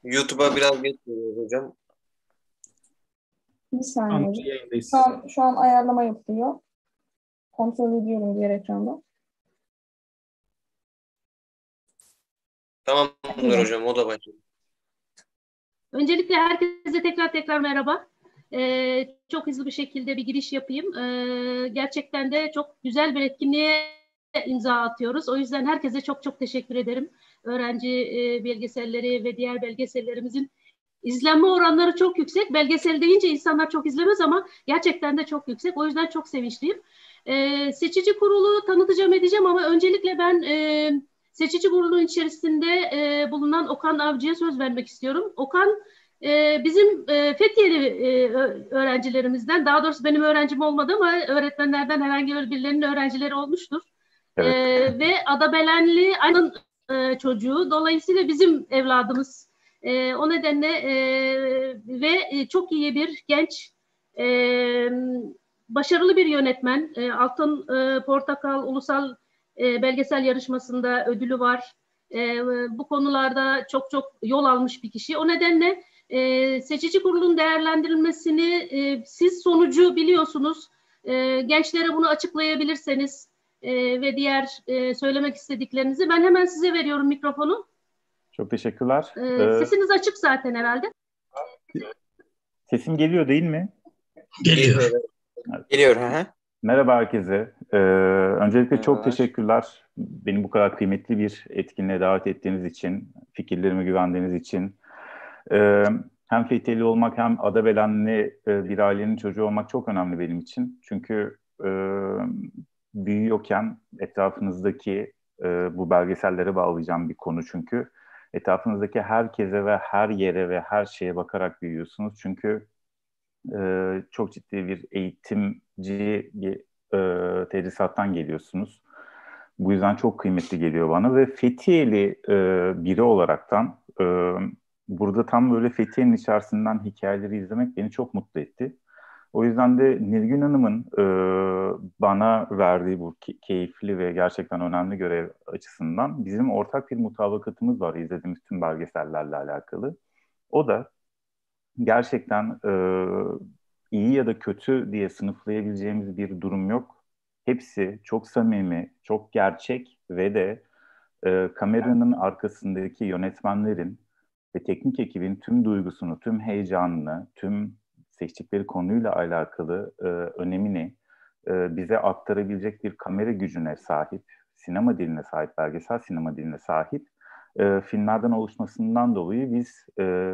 YouTube'a biraz geç geliyor hocam. Bir saniye Tam hocam. yayındayız. Şu an ayarlama yapılıyor. Kontrol ediyorum diğer ekranda. Tamamdır hocam, o da başladı. Öncelikle herkese tekrar merhaba. Çok hızlı bir şekilde bir giriş yapayım. Gerçekten de çok güzel bir etkinliğe imza atıyoruz. O yüzden herkese çok teşekkür ederim. Öğrenci belgeselleri ve diğer belgesellerimizin izlenme oranları çok yüksek. Belgesel deyince insanlar çok izlemez ama gerçekten de çok yüksek. O yüzden çok sevinçliyim. Seçici kurulu tanıtacağım edeceğim ama öncelikle ben seçici kurulun içerisinde bulunan Okan Avcı'ya söz vermek istiyorum. Okan bizim Fethiye'li öğrencilerimizden, daha doğrusu benim öğrencim olmadı ama öğretmenlerden herhangi birilerinin öğrencileri olmuştur. Evet. Ve Adabelenli aynı çocuğu. Dolayısıyla bizim evladımız. O nedenle ve çok iyi bir genç, başarılı bir yönetmen. Altın Portakal Ulusal Belgesel Yarışması'nda ödülü var. Bu konularda çok yol almış bir kişi. O nedenle seçici kurulun değerlendirilmesini siz sonucu biliyorsunuz. Gençlere bunu açıklayabilirseniz ve diğer söylemek istediklerinizi. Ben hemen size veriyorum mikrofonu. Çok teşekkürler. Sesiniz açık zaten herhalde. Sesim geliyor değil mi? Geliyor. Evet. Geliyor. Hı. Merhaba herkese. Öncelikle çok teşekkürler. Beni bu kadar kıymetli bir etkinliğe davet ettiğiniz için, fikirlerime güvendiğiniz için. Hem Fethiyeli olmak hem Adabelenli bir ailenin çocuğu olmak çok önemli benim için. Çünkü büyüyorken etrafınızdaki bu belgesellere bağlayacağım bir konu çünkü. Etrafınızdaki herkese ve her yere ve her şeye bakarak büyüyorsunuz. Çünkü çok ciddi bir eğitimci bir tedrisattan geliyorsunuz. Bu yüzden çok kıymetli geliyor bana ve Fethiyeli biri olaraktan burada tam böyle Fethiye'nin içerisinden hikayeleri izlemek beni çok mutlu etti. O yüzden de Nilgün Hanım'ın bana verdiği bu keyifli ve gerçekten önemli görev açısından bizim ortak bir mutabakatımız var izlediğimiz tüm belgesellerle alakalı. O da gerçekten iyi ya da kötü diye sınıflayabileceğimiz bir durum yok. Hepsi çok samimi, çok gerçek ve de kameranın arkasındaki yönetmenlerin ve teknik ekibin tüm duygusunu, tüm heyecanını, tüm seçtikleri konuyla alakalı önemini bize aktarabilecek bir kamera gücüne sahip, sinema diline sahip, belgesel sinema diline sahip filmlerden oluşmasından dolayı biz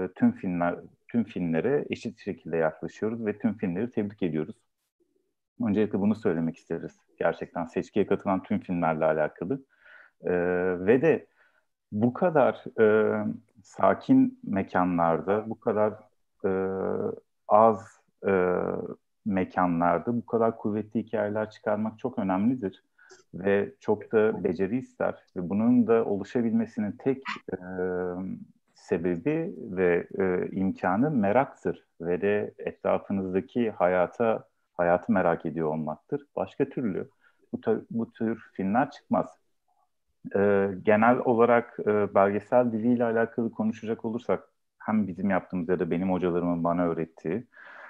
tüm filmlere eşit şekilde yaklaşıyoruz ve tüm filmleri tebrik ediyoruz. Öncelikle bunu söylemek isteriz. Gerçekten seçkiye katılan tüm filmlerle alakalı. Ve de bu kadar sakin mekanlarda, bu kadar az mekanlarda bu kadar kuvvetli hikayeler çıkarmak çok önemlidir. Ve çok da beceri ister. Ve bunun da oluşabilmesinin tek sebebi ve imkanı meraktır. Ve de etrafınızdaki hayatı merak ediyor olmaktır. Başka türlü bu tür filmler çıkmaz. Genel olarak belgesel diliyle alakalı konuşacak olursak hem bizim yaptığımız ya da benim hocalarımın bana öğrettiği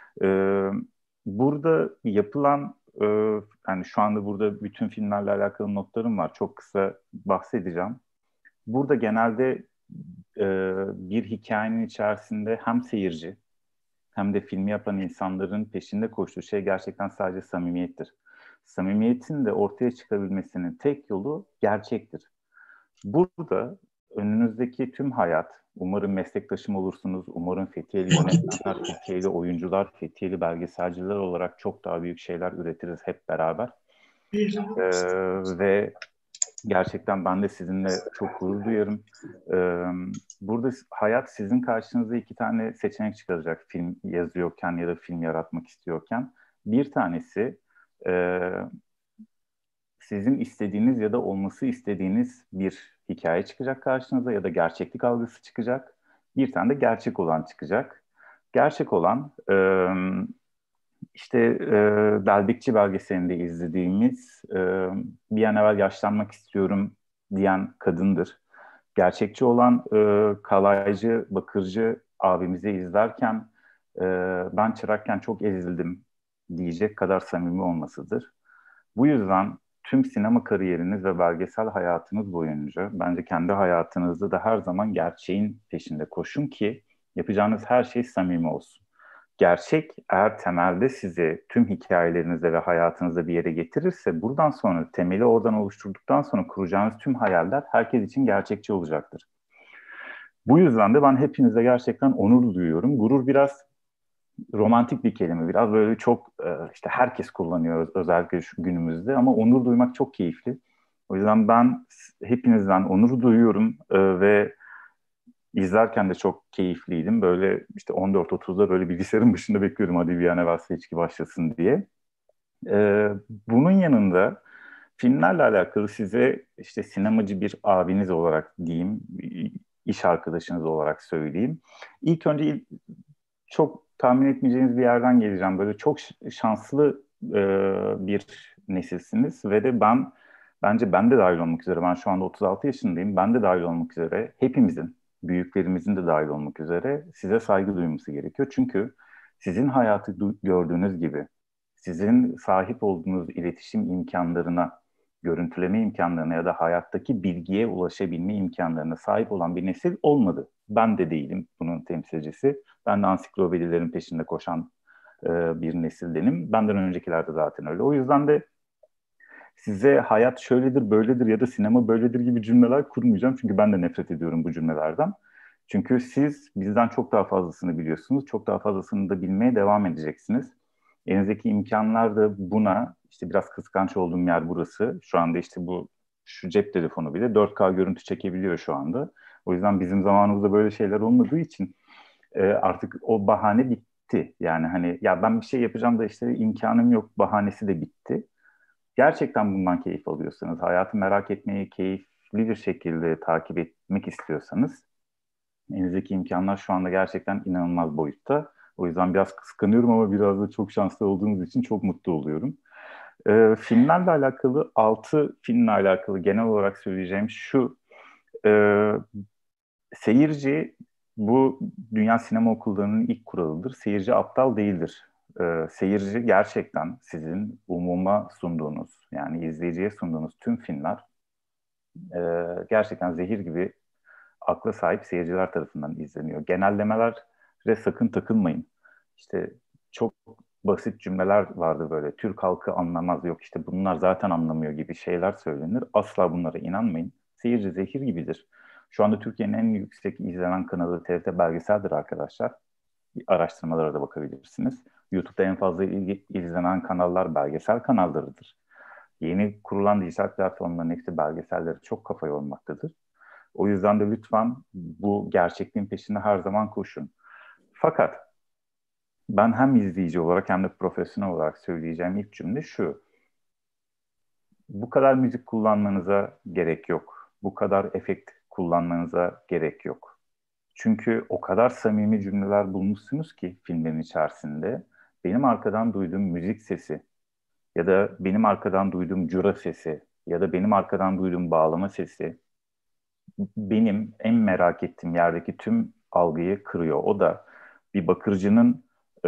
burada yapılan yani şu anda burada bütün filmlerle alakalı notlarım var. Çok kısa bahsedeceğim. Burada genelde bir hikayenin içerisinde hem seyirci hem de filmi yapan insanların peşinde koştuğu şey gerçekten sadece samimiyettir. Samimiyetin de ortaya çıkabilmesinin tek yolu gerçektir. Burada önünüzdeki tüm hayat, umarım meslektaşım olursunuz, umarım Fethiyeli yönetmenler, Fethiyeli oyuncular, Fethiyeli belgeselciler olarak çok daha büyük şeyler üretiriz hep beraber. Ve gerçekten ben de sizinle çok gurur duyarım. Burada hayat sizin karşınıza iki tane seçenek çıkaracak film yazıyorken ya da film yaratmak istiyorken. Bir tanesi sizin istediğiniz ya da olması istediğiniz bir hikaye çıkacak karşınıza ya da gerçeklik algısı çıkacak. Bir tane de gerçek olan çıkacak. Gerçek olan Belbekçi belgeselinde izlediğimiz bir an evvel yaşlanmak istiyorum diyen kadındır. Gerçekçi olan kalaycı, bakırcı abimizi izlerken ben çırakken çok ezildim diyecek kadar samimi olmasıdır. Bu yüzden tüm sinema kariyeriniz ve belgesel hayatınız boyunca bence kendi hayatınızda da her zaman gerçeğin peşinde koşun ki yapacağınız her şey samimi olsun. Gerçek eğer temelde sizi tüm hikayelerinizde ve hayatınızda bir yere getirirse buradan sonra temeli oradan oluşturduktan sonra kuracağınız tüm hayaller herkes için gerçekçi olacaktır. Bu yüzden de ben hepinize gerçekten onur duyuyorum. Gurur biraz romantik bir kelime, biraz böyle çok işte herkes kullanıyor özellikle şu günümüzde ama onur duymak çok keyifli. O yüzden ben hepinizden onur duyuyorum ve izlerken de çok keyifliydim. Böyle işte 14.30'da böyle bilgisayarın başında bekliyorum hadi Viyana Varsa içki başlasın diye. Bunun yanında filmlerle alakalı size işte sinemacı bir abiniz olarak diyeyim, iş arkadaşınız olarak söyleyeyim. İlk önce çok tahmin etmeyeceğiniz bir yerden geleceğim. Böyle çok şanslı bir nesilsiniz ve de bence ben de dahil olmak üzere, ben şu anda 36 yaşındayım, ben de dahil olmak üzere hepimizin, büyüklerimizin de dahil olmak üzere size saygı duyması gerekiyor. Çünkü sizin hayatı gördüğünüz gibi, sizin sahip olduğunuz iletişim imkanlarına, görüntüleme imkanlarına ya da hayattaki bilgiye ulaşabilme imkanlarına sahip olan bir nesil olmadı. Ben de değilim bunun temsilcisi. Ben de ansiklopedilerin peşinde koşan bir nesildenim. Benden öncekiler de zaten öyle. O yüzden de size hayat şöyledir, böyledir ya da sinema böyledir gibi cümleler kurmayacağım. Çünkü ben de nefret ediyorum bu cümlelerden. Çünkü siz bizden çok daha fazlasını biliyorsunuz. Çok daha fazlasını da bilmeye devam edeceksiniz. Elinizdeki imkanlar da buna, işte biraz kıskanç olduğum yer burası. Şu anda işte şu cep telefonu bile 4K görüntü çekebiliyor şu anda. O yüzden bizim zamanımızda böyle şeyler olmadığı için artık o bahane bitti. Yani hani ya ben bir şey yapacağım da işte imkanım yok bahanesi de bitti. Gerçekten bundan keyif alıyorsanız, hayatı merak etmeyi keyifli bir şekilde takip etmek istiyorsanız elinizdeki imkanlar şu anda gerçekten inanılmaz boyutta. O yüzden biraz kıskanıyorum ama biraz da çok şanslı olduğunuz için çok mutlu oluyorum. Filmlerle alakalı, 6 filmle alakalı genel olarak söyleyeceğim şu. E, Seyirci bu dünya sinema okullarının ilk kuralıdır. Seyirci aptal değildir. Seyirci gerçekten sizin umuma sunduğunuz, yani izleyiciye sunduğunuz tüm filmler gerçekten zehir gibi akla sahip seyirciler tarafından izleniyor. Genellemelere sakın takılmayın. İşte çok basit cümleler vardı böyle. Türk halkı anlamaz, yok işte bunlar zaten anlamıyor gibi şeyler söylenir. Asla bunlara inanmayın. Seyirci zehir gibidir. Şu anda Türkiye'nin en yüksek izlenen kanalı TRT Belgesel'dir arkadaşlar. Araştırmalara da bakabilirsiniz. YouTube'da en fazla izlenen kanallar belgesel kanallarıdır. Yeni kurulan dijital platformların hepsi belgesellere çok kafa yormaktadır. O yüzden de lütfen bu gerçekliğin peşinde her zaman koşun. Fakat ben hem izleyici olarak hem de profesyonel olarak söyleyeceğim ilk cümle şu. Bu kadar müzik kullanmanıza gerek yok. Bu kadar efekt kullanmanıza gerek yok. Çünkü o kadar samimi cümleler bulmuşsunuz ki filmlerin içerisinde. Benim arkadan duyduğum müzik sesi ya da benim arkadan duyduğum cura sesi ya da benim arkadan duyduğum bağlama sesi benim en merak ettiğim yerdeki tüm algıyı kırıyor. O da bir bakırcının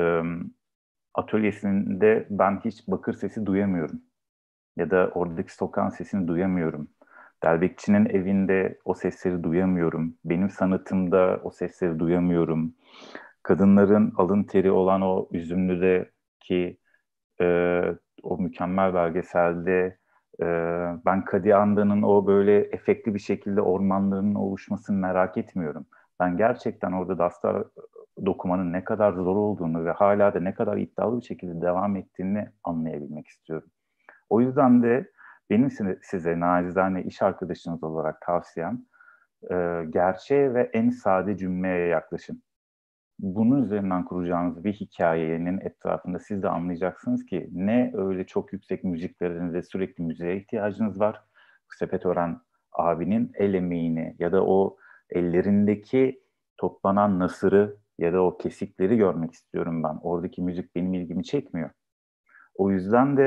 atölyesinde ben hiç bakır sesi duyamıyorum. Ya da oradaki sokağın sesini duyamıyorum. Delbekçinin evinde o sesleri duyamıyorum. Benim sanatımda o sesleri duyamıyorum. Kadınların alın teri olan o Üzümlü'deki e, o mükemmel belgeselde e, ben Kadianda'nın o böyle efektli bir şekilde ormanlarının oluşmasını merak etmiyorum. Ben gerçekten orada Dasta dokumanın ne kadar zor olduğunu ve hala da ne kadar iddialı bir şekilde devam ettiğini anlayabilmek istiyorum. O yüzden de benim size nacizane iş arkadaşınız olarak tavsiyem gerçeğe ve en sade cümleye yaklaşın. Bunun üzerinden kuracağınız bir hikayenin etrafında siz de anlayacaksınız ki ne öyle çok yüksek müziklerinize sürekli müziğe ihtiyacınız var. Sepetören abinin el emeğini ya da o ellerindeki toplanan nasırı ya da o kesikleri görmek istiyorum ben. Oradaki müzik benim ilgimi çekmiyor. O yüzden de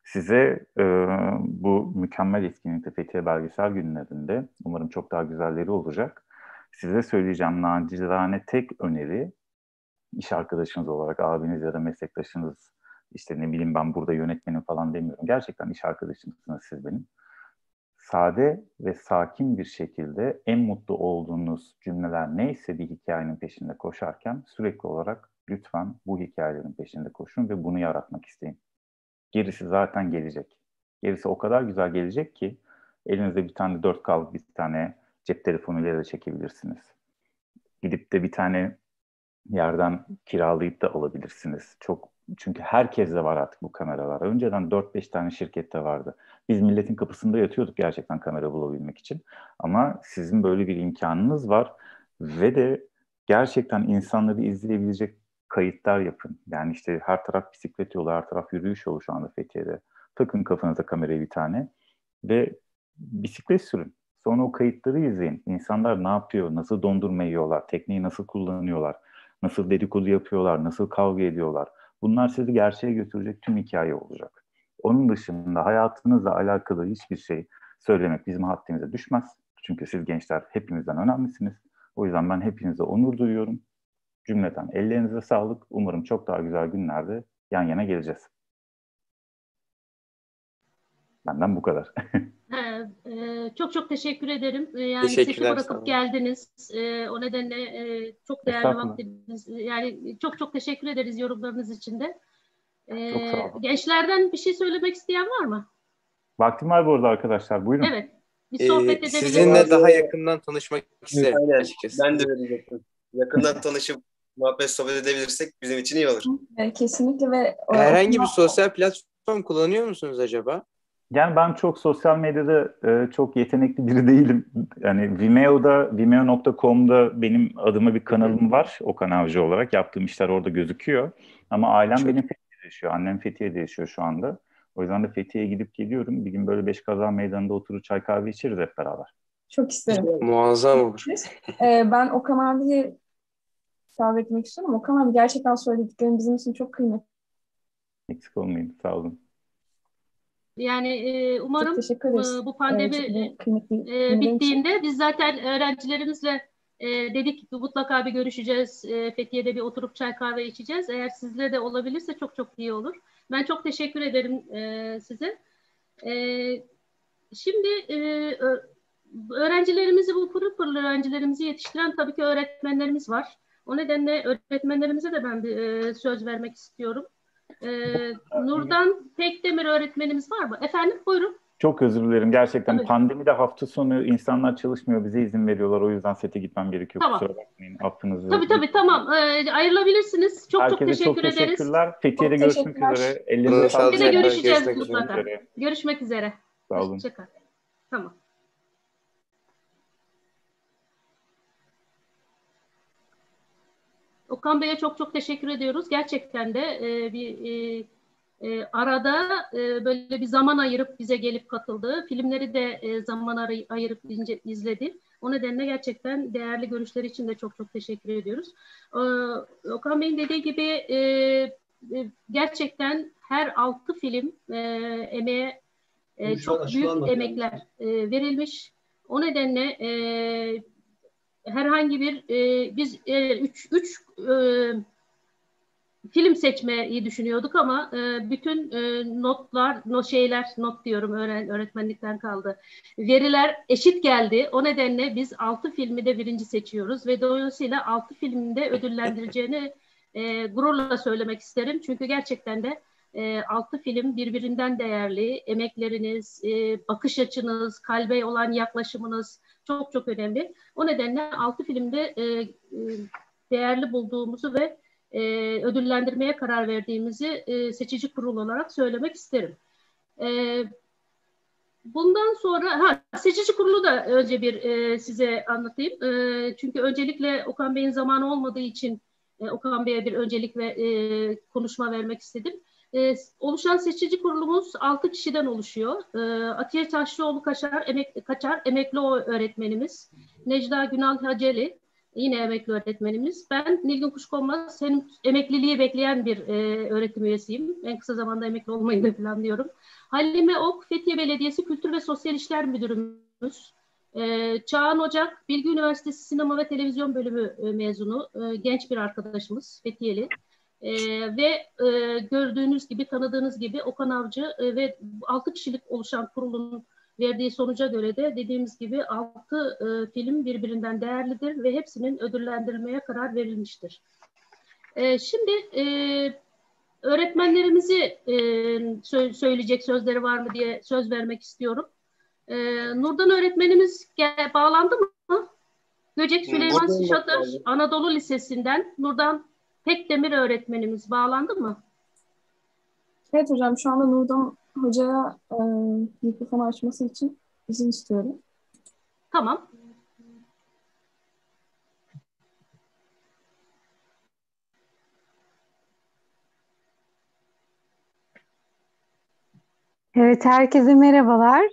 Size bu mükemmel etkinlikte Fethiye Belgesel Günlerinde, umarım çok daha güzelleri olacak, size söyleyeceğim nacizane tek öneri, iş arkadaşınız olarak abiniz ya da meslektaşınız, işte ne bileyim ben burada yönetmenim falan demiyorum. Gerçekten iş arkadaşımsınız siz benim. Sade ve sakin bir şekilde en mutlu olduğunuz cümleler neyse bir hikayenin peşinde koşarken sürekli olarak lütfen bu hikayelerin peşinde koşun ve bunu yaratmak isteyin. Gerisi zaten gelecek. Gerisi o kadar güzel gelecek ki elinizde bir tane 4K'lık bir tane cep telefonuyla da çekebilirsiniz. Gidip de bir tane yerden kiralayıp da alabilirsiniz. Çünkü herkeste var artık bu kameralar. Önceden 4-5 tane şirkette vardı. Biz milletin kapısında yatıyorduk gerçekten kamera bulabilmek için. Ama sizin böyle bir imkanınız var ve de gerçekten insanları izleyebilecek kayıtlar yapın. Yani işte her taraf bisiklet yolu, her taraf yürüyüş yolu şu anda Fethiye'de. Takın kafanıza kamerayı bir tane ve bisiklet sürün. Sonra o kayıtları izleyin. İnsanlar ne yapıyor, nasıl dondurma yiyorlar, tekneyi nasıl kullanıyorlar, nasıl dedikodu yapıyorlar, nasıl kavga ediyorlar. Bunlar sizi gerçeğe götürecek tüm hikaye olacak. Onun dışında hayatınızla alakalı hiçbir şey söylemek bizim haddimize düşmez. Çünkü siz gençler hepimizden önemlisiniz. O yüzden ben hepinize onur duyuyorum. Cümleten ellerinize sağlık. Umarım çok daha güzel günlerde yan yana geleceğiz. Benden bu kadar. Çok çok teşekkür ederim. Yani sesi bırakıp geldiniz. O nedenle çok değerli vaktiniz. Yani çok çok teşekkür ederiz yorumlarınız için de. Çok sağ olun. Gençlerden bir şey söylemek isteyen var mı? Vaktim var bu arada arkadaşlar. Buyurun. Evet. Bir sohbet edebiliriz. Sizinle daha yakından tanışmak isterim. Aynen. Açıkçası. Ben de öyle diyecektim. Yakından tanışıp muhabbet sohbet edebilirsek bizim için iyi olur. Kesinlikle ve Herhangi bir sosyal platform kullanıyor musunuz acaba? Yani ben çok sosyal medyada çok yetenekli biri değilim. Yani Vimeo.com'da benim adıma bir kanalım var. Okan Avcı olarak. Yaptığım işler orada gözüküyor. Ama ailem benim Fethiye'de yaşıyor. Annem Fethiye'de yaşıyor şu anda. O yüzden de Fethiye'ye gidip geliyorum. Bir gün böyle Beşkazan Meydanı'nda oturur çay kahve içeriz hep beraber. Çok isterim. Muazzam olur. Ben Okan abiyi davet etmek istiyorum. Okan abi gerçekten söylediklerim bizim için çok kıymetli. Eksik olmayın. Sağ olun. Yani umarım bu pandemi bittiğinde biz zaten öğrencilerimizle dedik mutlaka bir görüşeceğiz. Fethiye'de bir oturup çay kahve içeceğiz. Eğer sizle de olabilirse çok çok iyi olur. Ben çok teşekkür ederim size. Şimdi öğrencilerimizi, bu pırıl pırıl öğrencilerimizi yetiştiren tabii ki öğretmenlerimiz var. O nedenle öğretmenlerimize de ben bir söz vermek istiyorum. Nurdan Pekdemir öğretmenimiz var mı? Efendim buyurun. Çok özür dilerim. Gerçekten tabii. Pandemide hafta sonu insanlar çalışmıyor. Bize izin veriyorlar. O yüzden sete gitmem gerekiyor. Tamam. Kusura bakmayın. Affınızı. Tabii tamam. Ayrılabilirsiniz. Çok Herkese çok teşekkür ederiz. Teşekkürler. Fethiye'de görüşmek üzere. Ellerine sağlık. Fethiye'de görüşeceğiz mutlaka. Görüşmek üzere. Sağ olun. Hoşçakal. Tamam. Okan Bey'e çok çok teşekkür ediyoruz. Gerçekten de arada böyle bir zaman ayırıp bize gelip katıldı. Filmleri de zaman ayırıp izledi. O nedenle gerçekten değerli görüşleri için de çok çok teşekkür ediyoruz. Okan Bey'in dediği gibi gerçekten her 6 film emeğe çok büyük emekler verilmiş. O nedenle herhangi bir biz 3 film seçmeyi düşünüyorduk ama bütün not diyorum öğretmenlikten kaldı. Veriler eşit geldi. O nedenle biz 6 filmi de birinci seçiyoruz ve dolayısıyla 6 filmin de ödüllendireceğini gururla söylemek isterim. Çünkü gerçekten de 6 film birbirinden değerli. Emekleriniz, bakış açınız, kalbe olan yaklaşımınız çok çok önemli. O nedenle 6 filmde değerli bulduğumuzu ve ödüllendirmeye karar verdiğimizi seçici kurul olarak söylemek isterim. Bundan sonra seçici kurulu da önce bir size anlatayım. Çünkü öncelikle Okan Bey'in zamanı olmadığı için Okan Bey'e bir öncelik ve konuşma vermek istedim. Oluşan seçici kurulumuz 6 kişiden oluşuyor. Atiye Taşlıoğlu Kaçar, emekli öğretmenimiz. Necla Günal Haceli, Yine emekli öğretmenimiz. Ben Nilgün Kuşkonmaz, hem emekliliği bekleyen bir öğretim üyesiyim. En kısa zamanda emekli olmayı da planlıyorum. Halime Ok, Fethiye Belediyesi Kültür ve Sosyal İşler Müdürümüz. Çağan Ocak, Bilgi Üniversitesi Sinema ve Televizyon Bölümü mezunu. Genç bir arkadaşımız, Fethiyeli. Ve gördüğünüz gibi, tanıdığınız gibi Okan Avcı ve 6 kişilik oluşan kurulun verdiği sonuca göre de dediğimiz gibi 6 film birbirinden değerlidir ve hepsinin ödüllendirilmeye karar verilmiştir. Şimdi öğretmenlerimizi söyleyecek sözleri var mı diye söz vermek istiyorum. Nurdan öğretmenimiz bağlandı mı? Göcek Süleyman Şatır Anadolu Lisesi'nden Nurdan Pekdemir öğretmenimiz bağlandı mı? Evet hocam, şu anda Nurdan Hoca'ya mikrofonu açması için izin istiyorum. Tamam. Evet, herkese merhabalar.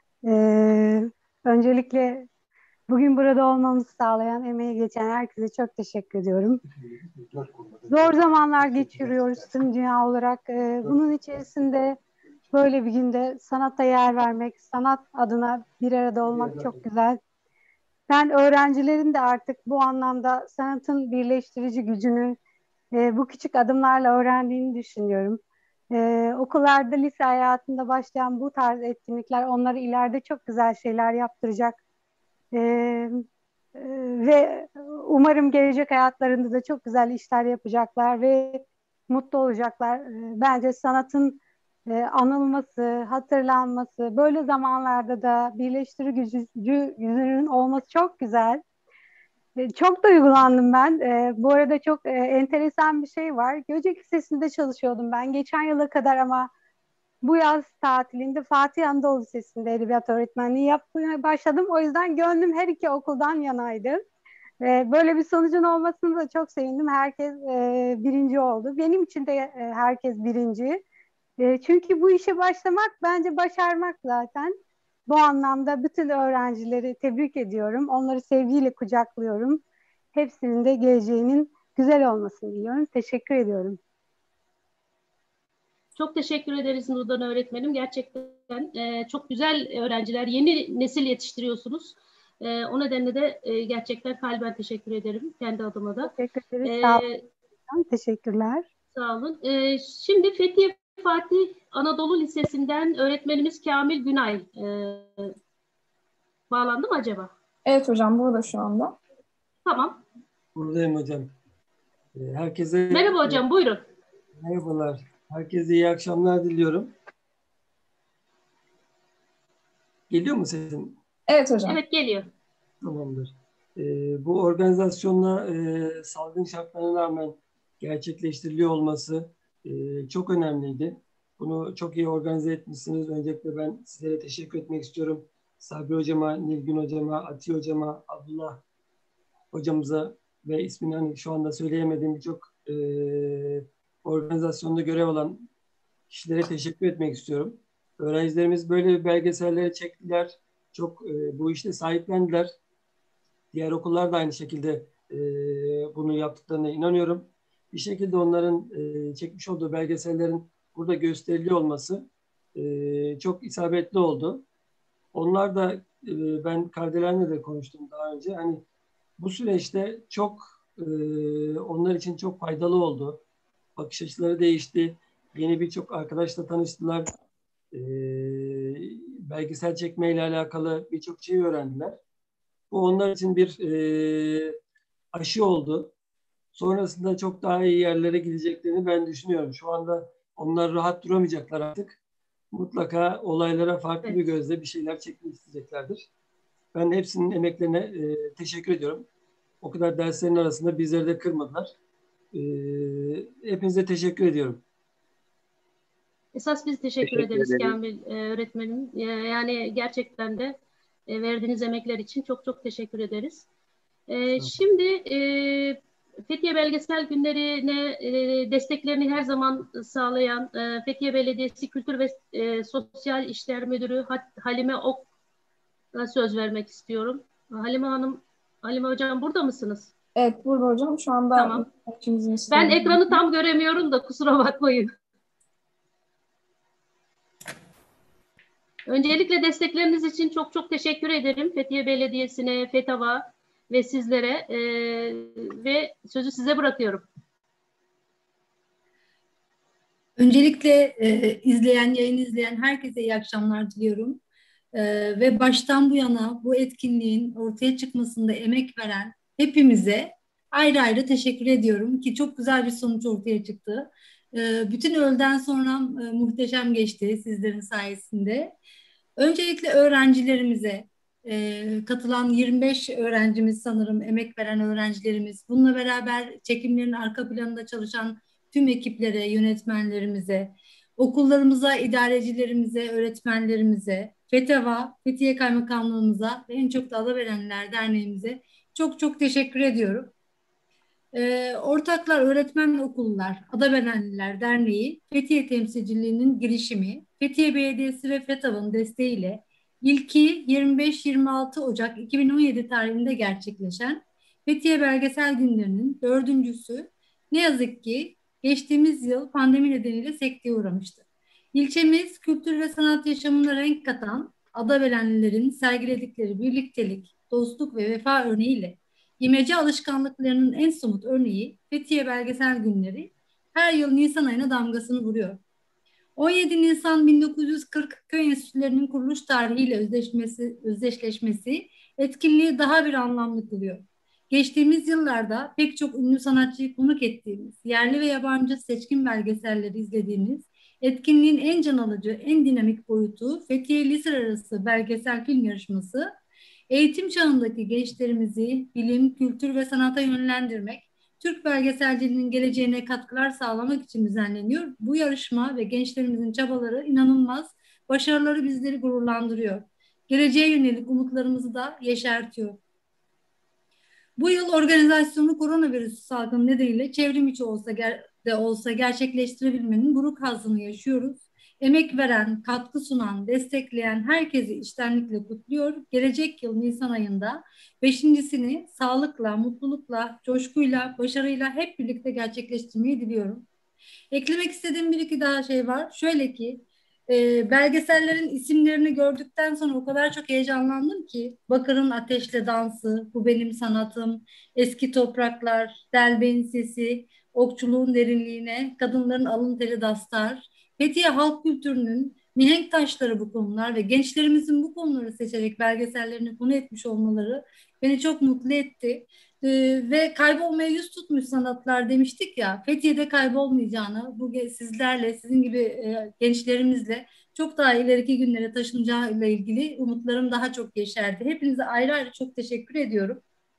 Öncelikle bugün burada olmamızı sağlayan, emeği geçen herkese çok teşekkür ediyorum. Zor zamanlar geçiriyoruz tüm dünya olarak. Bunun içerisinde böyle bir günde sanata yer vermek, sanat adına bir arada olmak çok güzel. Ben öğrencilerin de artık bu anlamda sanatın birleştirici gücünü bu küçük adımlarla öğrendiğini düşünüyorum. Okullarda, lise hayatında başlayan bu tarz etkinlikler onları ileride çok güzel şeyler yaptıracak. Ee, Ve umarım gelecek hayatlarında da çok güzel işler yapacaklar ve mutlu olacaklar. Bence sanatın anılması, hatırlanması, böyle zamanlarda da birleştirici gücünün olması çok güzel. Çok duygulandım ben. Bu arada çok enteresan bir şey var. Göcek Lisesi'nde çalışıyordum ben geçen yıla kadar ama bu yaz tatilinde Fatih Anadolu Lisesi'nde edebiyat öğretmenliği yapmaya başladım. O yüzden gönlüm her iki okuldan yanaydı. Böyle bir sonucun olmasını da çok sevindim. Herkes birinci oldu. Benim için de herkes birinci. Çünkü bu işe başlamak bence başarmak zaten. Bu anlamda bütün öğrencileri tebrik ediyorum. Onları sevgiyle kucaklıyorum. Hepsinin de geleceğinin güzel olmasını diliyorum. Teşekkür ediyorum. Çok teşekkür ederiz Nurdan öğretmenim. Gerçekten çok güzel öğrenciler, yeni nesil yetiştiriyorsunuz. O nedenle de gerçekten kalben teşekkür ederim kendi adıma da. Teşekkür ederiz. Sağ olun. Teşekkürler. Sağ olun. Şimdi Fethiye Fatih Anadolu Lisesi'nden öğretmenimiz Kamil Günay bağlandı mı acaba? Evet hocam, burada şu anda. Tamam. Buradayım hocam. Herkese merhaba hocam, buyurun. Merhabalar. Herkese iyi akşamlar diliyorum. Geliyor mu sesim? Evet hocam. Evet, geliyor. Tamamdır. Bu organizasyonla salgın şartlarına rağmen gerçekleştiriliyor olması çok önemliydi. Bunu çok iyi organize etmişsiniz. Öncelikle ben sizlere teşekkür etmek istiyorum. Sabri Hocama, Nilgün Hocama, Atiye Hocama, Abdullah Hocamıza ve ismini hani şu anda söyleyemediğim birçok organizasyonda görev alan kişilere teşekkür etmek istiyorum. Öğrencilerimiz böyle bir belgeselleri çektiler. Çok bu işte sahiplendiler. Diğer okullar da aynı şekilde bunu yaptıklarına inanıyorum. Bir şekilde onların çekmiş olduğu belgesellerin burada gösteriliyor olması çok isabetli oldu. Onlar da ben Kardelen'le de konuştum daha önce. Hani bu süreçte çok onlar için çok faydalı oldu. Bakış açıları değişti. Yeni birçok arkadaşla tanıştılar. Belgesel çekmeyle alakalı birçok şey öğrendiler. Bu onlar için bir aşı oldu. Sonrasında çok daha iyi yerlere gideceklerini ben düşünüyorum. Şu anda onlar rahat duramayacaklar artık. Mutlaka olaylara farklı bir gözle bir şeyler çekmek isteyeceklerdir. Ben hepsinin emeklerine teşekkür ediyorum. O kadar derslerin arasında bizleri de kırmadılar. Hepinize teşekkür ediyorum. Esas biz teşekkür ederiz Kamil öğretmenim. Yani gerçekten de verdiğiniz emekler için çok çok teşekkür ederiz. Şimdi Fethiye Belgesel Günleri'ne desteklerini her zaman sağlayan Fethiye Belediyesi Kültür ve Sosyal İşler Müdürü Halime Ok'a söz vermek istiyorum. Halime Hanım, Halime Hocam burada mısınız? Evet, burada hocam. Şu anda Tamam. ikimizin Ben üstünde. ekranı tam göremiyorum da kusura bakmayın. Öncelikle destekleriniz için çok çok teşekkür ederim. Fethiye Belediyesi'ne, FETAV'a ve sizlere ve sözü size bırakıyorum. Öncelikle yayını izleyen herkese iyi akşamlar diliyorum. Ve baştan bu yana bu etkinliğin ortaya çıkmasında emek veren hepimize ayrı ayrı teşekkür ediyorum ki çok güzel bir sonuç ortaya çıktı. Bütün öğleden sonra muhteşem geçti sizlerin sayesinde. Öncelikle öğrencilerimize, katılan 25 öğrencimiz sanırım, emek veren öğrencilerimiz, bununla beraber çekimlerin arka planında çalışan tüm ekiplere, yönetmenlerimize, okullarımıza, idarecilerimize, öğretmenlerimize, FETAV'a, Fethiye Kaymakamlığımıza ve en çok da Adaverenler Derneğimize çok çok teşekkür ediyorum. Ortaklar Öğretmen Okullar Adaverenliler Derneği Fethiye Temsilciliği'nin girişimi, Fethiye Belediyesi ve FETAV'ın desteğiyle ilki 25-26 Ocak 2017 tarihinde gerçekleşen Fethiye Belgesel Günleri'nin dördüncüsü ne yazık ki geçtiğimiz yıl pandemi nedeniyle sekteye uğramıştı. İlçemiz kültür ve sanat yaşamına renk katan Adaverenlilerin sergiledikleri birliktelik, dostluk ve vefa örneğiyle İmece alışkanlıklarının en somut örneği Fethiye Belgesel Günleri her yıl Nisan ayına damgasını vuruyor. 17 Nisan 1940 köy enstitülerinin kuruluş tarihiyle özdeşleşmesi etkinliği daha bir anlamlı kılıyor. Geçtiğimiz yıllarda pek çok ünlü sanatçıyı konuk ettiğimiz, yerli ve yabancı seçkin belgeselleri izlediğimiz etkinliğin en can alıcı, en dinamik boyutu Fethiye Liseler Arası Belgesel Film Yarışması, eğitim çağındaki gençlerimizi bilim, kültür ve sanata yönlendirmek, Türk belgeselciliğinin geleceğine katkılar sağlamak için düzenleniyor. Bu yarışma ve gençlerimizin çabaları inanılmaz, başarıları bizleri gururlandırıyor. Geleceğe yönelik umutlarımızı da yeşertiyor. Bu yıl organizasyonu koronavirüs salgını nedeniyle çevrim içi olsa gerçekleştirebilmenin buruk hazzını yaşıyoruz. Emek veren, katkı sunan, destekleyen herkesi içtenlikle kutluyor. Gelecek yıl Nisan ayında 5.'sini sağlıkla, mutlulukla, coşkuyla, başarıyla hep birlikte gerçekleştirmeyi diliyorum. Eklemek istediğim bir iki daha şey var. Şöyle ki, belgesellerin isimlerini gördükten sonra o kadar çok heyecanlandım ki Bakır'ın Ateşle Dansı, Bu Benim Sanatım, Eski Topraklar, Delbeğin Sesi, Okçuluğun Derinliğine, Kadınların Alın Teri Dastar, Fethiye halk kültürünün mihenk taşları bu konular ve gençlerimizin bu konuları seçerek belgesellerini konu etmiş olmaları beni çok mutlu etti. Ve kaybolmaya yüz tutmuş sanatlar demiştik ya, Fethiye'de kaybolmayacağını, bu sizlerle, sizin gibi gençlerimizle çok daha ileriki günlere taşınacağıyla ilgili umutlarım daha çok yeşerdi. Hepinize ayrı ayrı çok teşekkür ediyorum.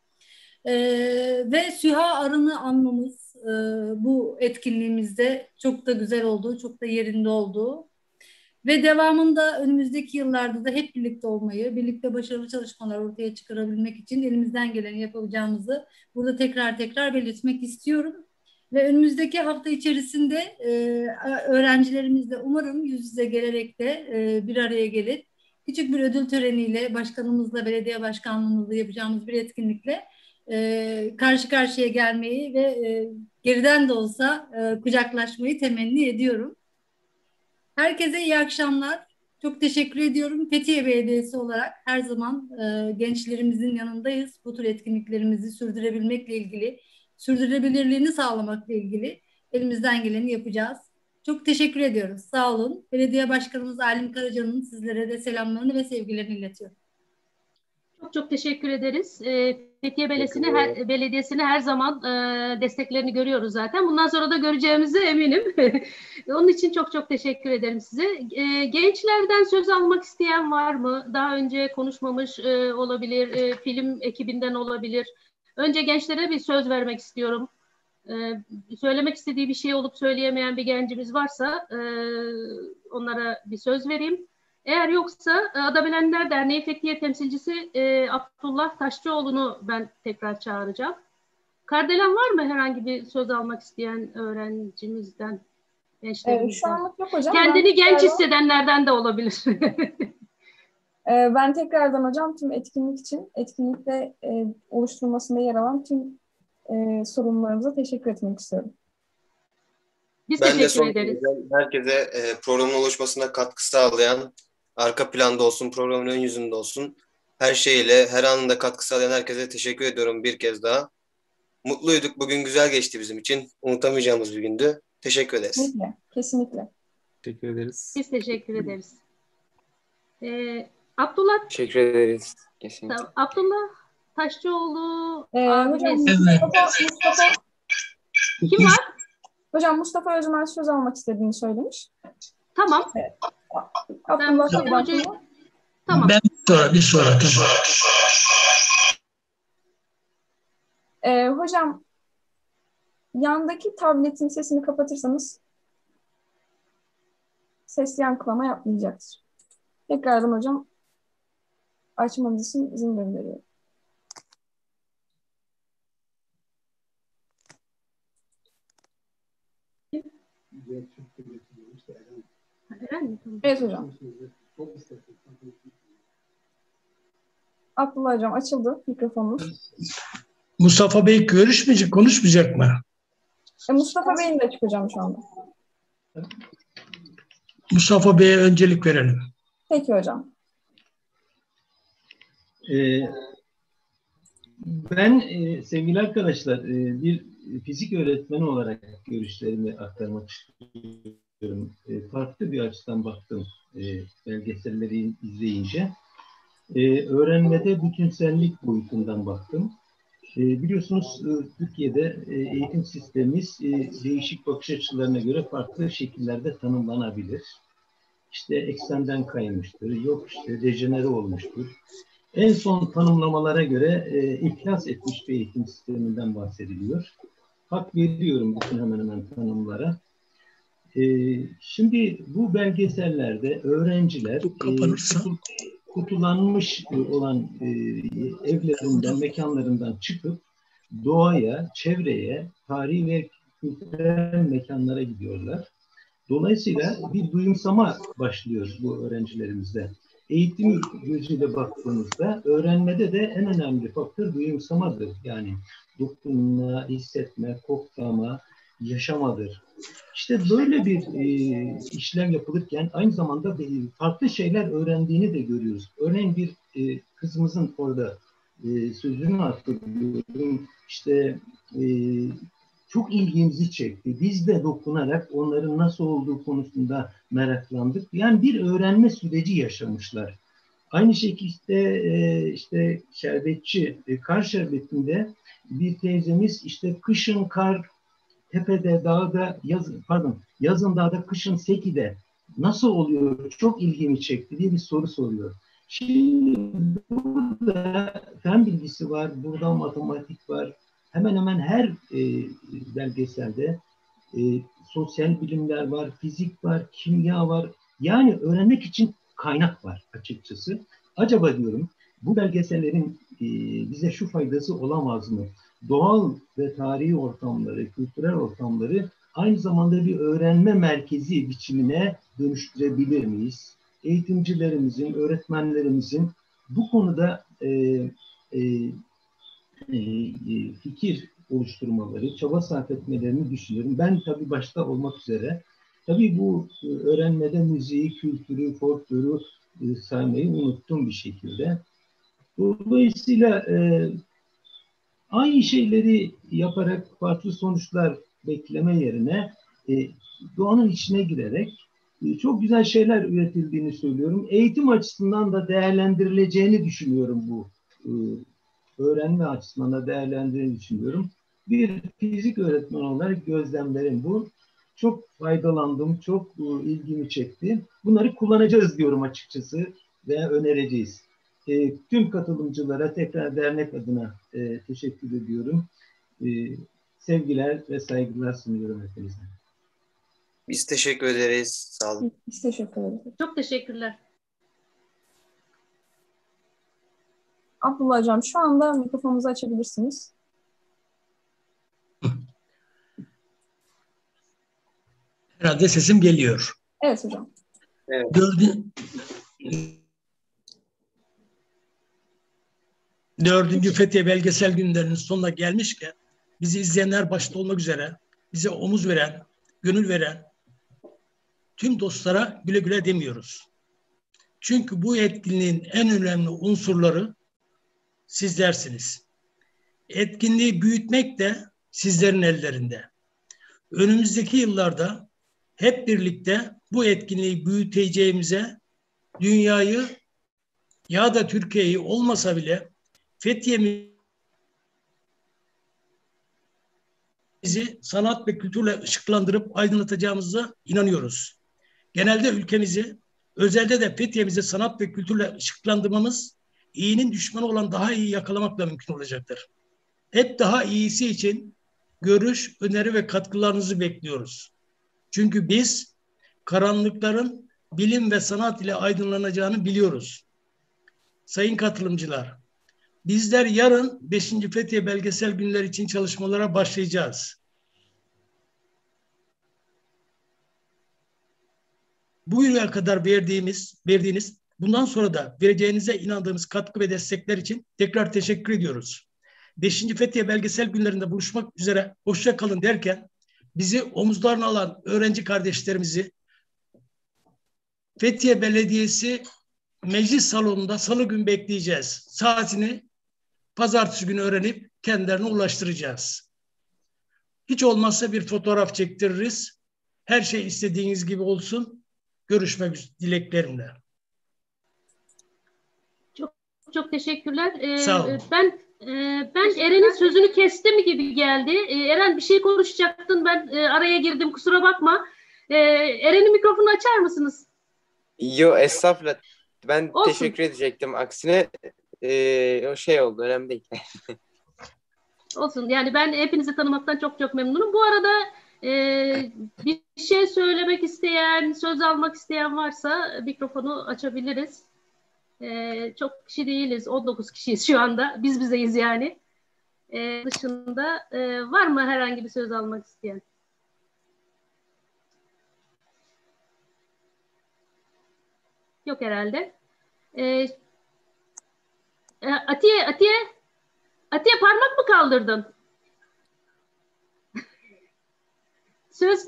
Ve Süha Arın'ı anmamız bu etkinliğimizde çok da güzel oldu, çok da yerinde oldu. Ve devamında önümüzdeki yıllarda da hep birlikte olmayı, birlikte başarılı çalışmalar ortaya çıkarabilmek için elimizden geleni yapacağımızı burada tekrar belirtmek istiyorum. Ve önümüzdeki hafta içerisinde öğrencilerimizle umarım yüz yüze gelerek de bir araya gelip küçük bir ödül töreniyle başkanımızla, belediye başkanlığımızla yapacağımız bir etkinlikle karşı karşıya gelmeyi ve geriden de olsa kucaklaşmayı temenni ediyorum. Herkese iyi akşamlar. Çok teşekkür ediyorum. Fethiye Belediyesi olarak her zaman gençlerimizin yanındayız. Bu tür etkinliklerimizi sürdürebilmekle ilgili, sürdürülebilirliğini sağlamakla ilgili elimizden geleni yapacağız. Çok teşekkür ediyoruz. Sağ olun. Belediye Başkanımız Alim Karaca'nın sizlere de selamlarını ve sevgilerini iletiyorum. Çok teşekkür ederiz. Fethiye Belediyesi'ne her zaman desteklerini görüyoruz zaten. Bundan sonra da göreceğimize eminim. Onun için çok teşekkür ederim size. Gençlerden söz almak isteyen var mı? Daha önce konuşmamış olabilir, film ekibinden olabilir. Önce gençlere bir söz vermek istiyorum. Söylemek istediği bir şey olup söyleyemeyen bir gencimiz varsa onlara bir söz vereyim. Eğer yoksa Adaverenler Derneği Fethiye temsilcisi Abdullah Taşçıoğlu'nu ben tekrar çağıracağım. Kardelen var mı herhangi bir söz almak isteyen öğrencimizden, gençlerimizden? Şu anlık yok hocam. Kendini genç hissedenlerden de olabilir. Ben tekrardan hocam tüm etkinlikte oluşturulmasında yer alan tüm sorumlularımıza teşekkür etmek istiyorum. Biz Ben de teşekkür son ederiz. herkese programın oluşmasına katkı sağlayan, arka planda olsun, programın ön yüzünde olsun, her şeyle, her anında katkı sağlayan herkese teşekkür ediyorum bir kez daha. Mutluyduk. Bugün güzel geçti bizim için. Unutamayacağımız bir gündü. Teşekkür ederiz. Kesinlikle. Kesinlikle. Teşekkür ederiz. Biz teşekkür ederiz. Abdullah Teşekkür ederiz. Kesinlikle. Abdullah Taşçıoğlu Hocam abimiz. Mustafa Kim var? Hocam Mustafa Özmen söz almak istediğini söylemiş. Tamam. Abdullah Mustafa Bey'den Hoca'yı- sonra- Tamam. Ben bir sonra. Hocam yandaki tabletin sesini kapatırsanız ses yankılama yapmayacaktır. Tekrardan hocam açmanız için izin gönderiyorum. Eren mi? Tamam. Evet hocam. Abdullah hocam açıldı mikrofonunuz. Mustafa Bey görüşmeyecek, konuşmayacak mı? Mustafa Bey'in de açık hocam şu anda. Mustafa Bey'e öncelik verelim. Peki hocam. Ben sevgili arkadaşlar bir fizik öğretmeni olarak görüşlerimi aktarmak istiyorum. Farklı bir açıdan baktım belgeselleri izleyince. Öğrenmede bütünsellik boyutundan baktım. Biliyorsunuz Türkiye'de eğitim sistemimiz değişik bakış açılarına göre farklı şekillerde tanımlanabilir. İşte eksenden kaymıştır, yok işte dejenere olmuştur. En son tanımlamalara göre iflas etmiş bir eğitim sisteminden bahsediliyor. Hak veriyorum bütün hemen hemen tanımlara. Şimdi bu belgesellerde öğrenciler kutulanmış olan evlerinden, mekanlarından çıkıp doğaya, çevreye, tarihi ve kültürel mekanlara gidiyorlar. Dolayısıyla bir duyumsama başlıyor bu öğrencilerimizde. Eğitim gözüyle baktığımızda öğrenmede de en önemli faktör duyumsamadır. Yani dokunma, hissetme, koklama, yaşamadır. İşte böyle bir işlem yapılırken aynı zamanda farklı şeyler öğrendiğini de görüyoruz. Örneğin bir kızımızın orada sözünü hatırlıyorum. İşte çok ilgimizi çekti. Biz de dokunarak onların nasıl olduğu konusunda meraklandık. Yani bir öğrenme süreci yaşamışlar. Aynı şekilde işte şerbetçi, kar şerbetinde bir teyzemiz işte kışın kar tepede, dağda, yazın dağda, kışın sekide nasıl oluyor? Çok ilgimi çekti diye bir soru soruyor. Şimdi burada fen bilgisi var, burada matematik var. Hemen hemen her belgeselde sosyal bilimler var, fizik var, kimya var. Yani öğrenmek için kaynak var açıkçası. Acaba diyorum bu belgesellerin bize şu faydası olamaz mı? Doğal ve tarihi ortamları, kültürel ortamları aynı zamanda bir öğrenme merkezi biçimine dönüştürebilir miyiz? Eğitimcilerimizin, öğretmenlerimizin bu konuda fikir oluşturmaları, çaba sarf etmelerini düşünüyorum. Ben tabii başta olmak üzere, tabii bu öğrenmede müziği, kültürü, folkloru saymayı unuttum bir şekilde. Dolayısıyla aynı şeyleri yaparak farklı sonuçlar bekleme yerine doğanın içine girerek çok güzel şeyler üretildiğini söylüyorum. Eğitim açısından da değerlendirileceğini düşünüyorum bu. Öğrenme açısından da değerlendirildiğini düşünüyorum. Bir fizik öğretmeni olarak gözlemlerim bu. Çok faydalandım, çok ilgimi çekti. Bunları kullanacağız diyorum açıkçası ve önereceğiz. Tüm katılımcılara tekrar dernek adına teşekkür ediyorum. Sevgiler ve saygılar sunuyorum hepinize. Biz teşekkür ederiz. Sağ olun. Biz teşekkür ederiz. Çok teşekkürler. Abdullah hocam şu anda mikrofonunuzu açabilirsiniz. Herhalde sesim geliyor. Evet hocam. Evet. Dördüncü Fethiye Belgesel Günlerinin sonuna gelmişken bizi izleyenler başta olmak üzere bize omuz veren, gönül veren tüm dostlara güle güle demiyoruz. Çünkü bu etkinliğin en önemli unsurları sizlersiniz. Etkinliği büyütmek de sizlerin ellerinde. Önümüzdeki yıllarda hep birlikte bu etkinliği büyüteceğimize, dünyayı ya da Türkiye'yi olmasa bile Fethiye'mizi sanat ve kültürle ışıklandırıp aydınlatacağımıza inanıyoruz. Genelde ülkemizi, özelde de Fethiye'mizi sanat ve kültürle ışıklandırmamız iyinin düşmanı olan daha iyi yakalamakla mümkün olacaktır. Hep daha iyisi için görüş, öneri ve katkılarınızı bekliyoruz. Çünkü biz karanlıkların bilim ve sanat ile aydınlanacağını biliyoruz. Sayın katılımcılar, bizler yarın 5. Fethiye Belgesel Günleri için çalışmalara başlayacağız. Bugüne kadar verdiğiniz, bundan sonra da vereceğinize inandığımız katkı ve destekler için tekrar teşekkür ediyoruz. 5. Fethiye Belgesel Günlerinde buluşmak üzere, hoşça kalın derken bizi omuzlarına alan öğrenci kardeşlerimizi Fethiye Belediyesi Meclis Salonu'nda salı gün bekleyeceğiz. Saatini pazartesi günü öğrenip kendilerine ulaştıracağız. Hiç olmazsa bir fotoğraf çektiririz. Her şey istediğiniz gibi olsun. Görüşmek dileklerimle. Çok teşekkürler. Sağ olun. Ben Eren'in sözünü kestim gibi geldi. Eren bir şey konuşacaktın. Ben araya girdim. Kusura bakma. Eren'in mikrofonu açar mısınız? Yo, estağfurullah. Ben Olsun. teşekkür edecektim. Aksine o şey oldu. Önemli değil. Olsun. Yani ben hepinizi tanımaktan çok memnunum. Bu arada bir şey söylemek isteyen, söz almak isteyen varsa mikrofonu açabiliriz. Çok kişi değiliz. 19 kişiyiz şu anda. Biz bizeyiz yani. Dışında var mı herhangi bir söz almak isteyen? Yok herhalde. Atiye parmak mı kaldırdın? Söz.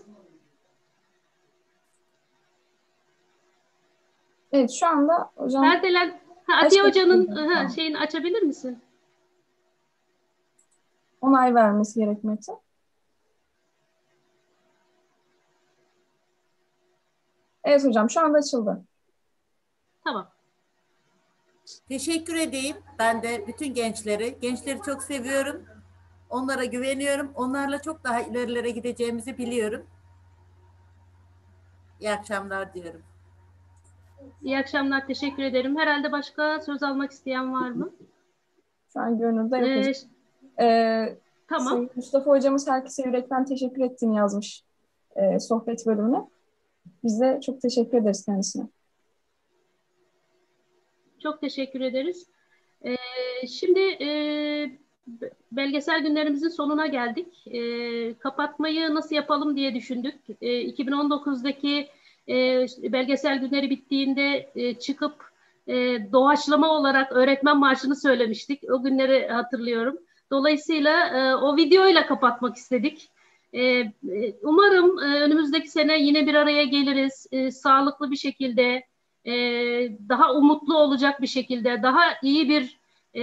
Evet, şu anda hocam. Atiye Hoca'nın şeyini açabilir misin? Onay vermesi gerekmekte. Evet hocam, şu anda açıldı. Tamam. Teşekkür edeyim. Ben de bütün gençleri çok seviyorum. Onlara güveniyorum. Onlarla çok daha ilerilere gideceğimizi biliyorum. İyi akşamlar diyorum. İyi akşamlar, teşekkür ederim. Herhalde başka söz almak isteyen var mı? Şu an gönülde yok hocam. Tamam. Sayın Mustafa hocamız herkese yürekten teşekkür ettiğini yazmış sohbet bölümüne. Biz de çok teşekkür ederiz kendisine. Çok teşekkür ederiz. Şimdi belgesel günlerimizin sonuna geldik. Kapatmayı nasıl yapalım diye düşündük. 2019'daki belgesel günleri bittiğinde çıkıp doğaçlama olarak öğretmen marşını söylemiştik. O günleri hatırlıyorum. Dolayısıyla o videoyla kapatmak istedik. Umarım önümüzdeki sene yine bir araya geliriz. Sağlıklı bir şekilde, daha umutlu olacak bir şekilde, daha iyi bir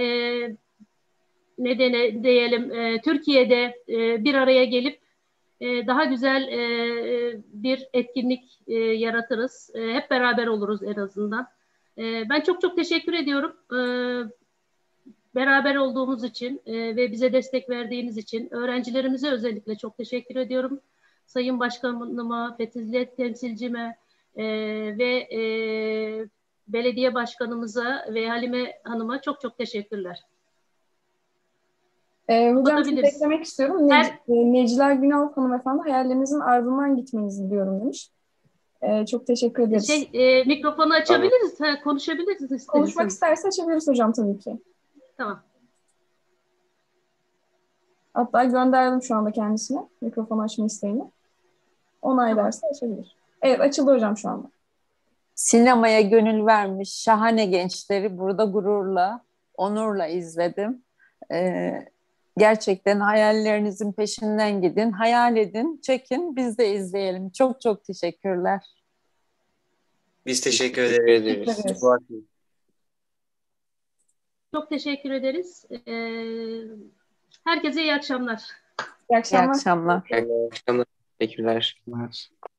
Türkiye'de bir araya gelip daha güzel bir etkinlik yaratırız. Hep beraber oluruz en azından. Ben çok teşekkür ediyorum. Beraber olduğumuz için ve bize destek verdiğiniz için öğrencilerimize özellikle çok teşekkür ediyorum. Sayın Başkanıma, Fethizli temsilcime ve belediye başkanımıza ve Halime Hanım'a çok teşekkürler. Hocam şunu eklemek istiyorum. Neciler Günal hanımefendi hayallerinizin ardından gitmenizi diliyorum demiş. Çok teşekkür ederiz. Mikrofonu açabiliriz, konuşabiliriz. Konuşmak isterse açabiliriz hocam tabii ki. Tamam. Hatta gönderdim şu anda kendisine mikrofonu açma isteğini. Onaylarsa açabilir. Evet, açıldı hocam şu anda. Sinemaya gönül vermiş şahane gençleri burada gururla, onurla izledim. Gerçekten hayallerinizin peşinden gidin, hayal edin, çekin, biz de izleyelim. Çok çok teşekkürler. Biz teşekkür Teşekkür ederiz. ederiz. Çok teşekkür ederiz. Herkese iyi akşamlar. İyi İyi akşamlar. akşamlar. İyi akşamlar. Teşekkürler.